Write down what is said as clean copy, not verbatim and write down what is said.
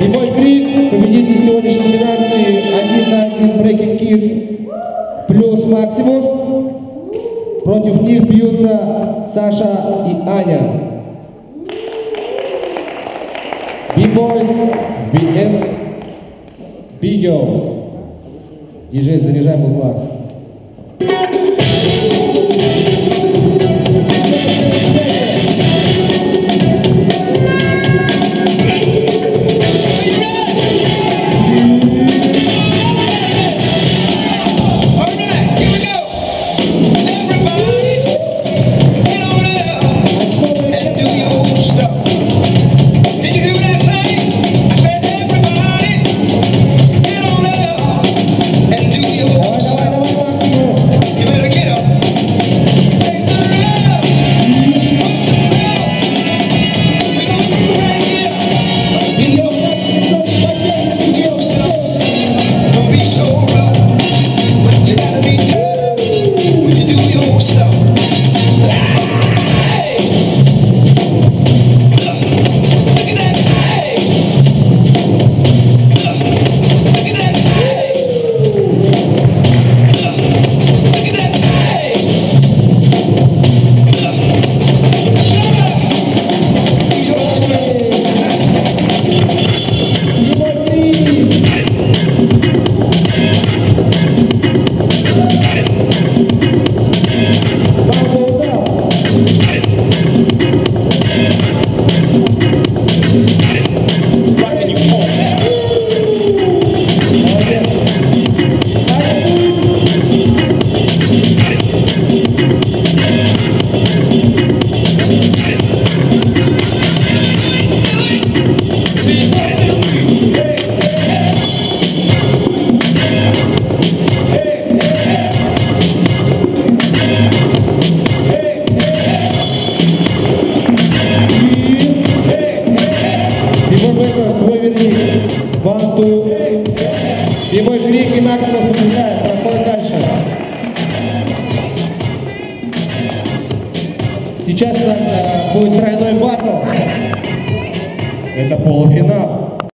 И мой крик, победитель сегодняшней номинации 1 на 1 Breaking Kids плюс Максимус. Против них бьются Саша и Аня. B-Boys vs B-Girls. Диджей, заряжай музла. И мой крик и Максимус побеждает, проходит дальше. Сейчас у нас будет тройной баттл. Это полуфинал.